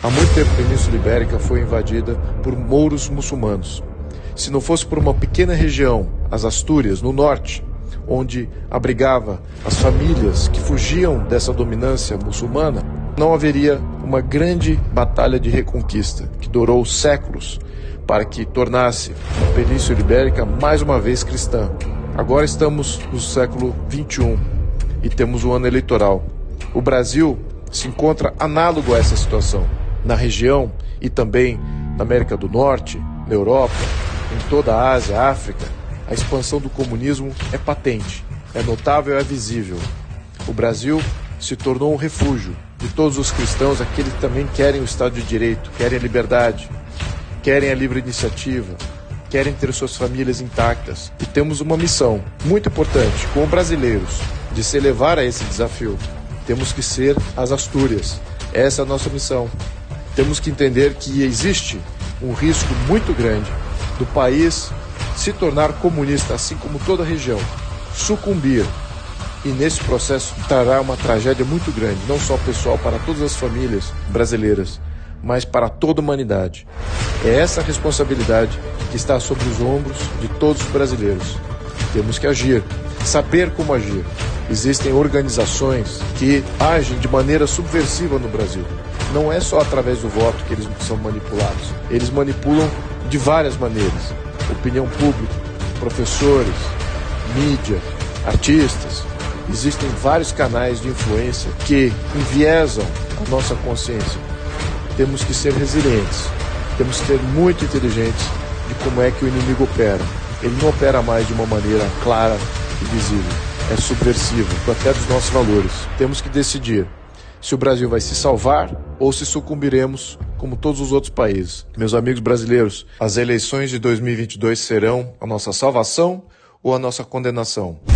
Há muito tempo a Península Ibérica foi invadida por mouros muçulmanos. Se não fosse por uma pequena região, as Astúrias, no norte, onde abrigava as famílias que fugiam dessa dominância muçulmana, não haveria uma grande batalha de reconquista que durou séculos para que tornasse a Península Ibérica mais uma vez cristã. Agora estamos no século XXI e temos um ano eleitoral. O Brasil se encontra análogo a essa situação. Na região e também na América do Norte, na Europa, em toda a Ásia, África, a expansão do comunismo é patente, é notável, é visível. O Brasil se tornou um refúgio de todos os cristãos, aqueles que também querem o Estado de Direito, querem a liberdade, querem a livre iniciativa, querem ter suas famílias intactas. E temos uma missão muito importante, como brasileiros, de se elevar a esse desafio. Temos que ser as Astúrias. Essa é a nossa missão. Temos que entender que existe um risco muito grande do país se tornar comunista, assim como toda a região, sucumbir. E nesse processo trará uma tragédia muito grande, não só pessoal para todas as famílias brasileiras, mas para toda a humanidade. É essa a responsabilidade que está sobre os ombros de todos os brasileiros. Temos que agir, saber como agir. Existem organizações que agem de maneira subversiva no Brasil. Não é só através do voto que eles são manipulados. Eles manipulam de várias maneiras. Opinião pública, professores, mídia, artistas. Existem vários canais de influência que enviesam a nossa consciência. Temos que ser resilientes. Temos que ser muito inteligentes de como é que o inimigo opera. Ele não opera mais de uma maneira clara e visível. É subversivo, até dos nossos valores. Temos que decidir se o Brasil vai se salvar ou se sucumbiremos como todos os outros países. Meus amigos brasileiros, as eleições de 2022 serão a nossa salvação ou a nossa condenação?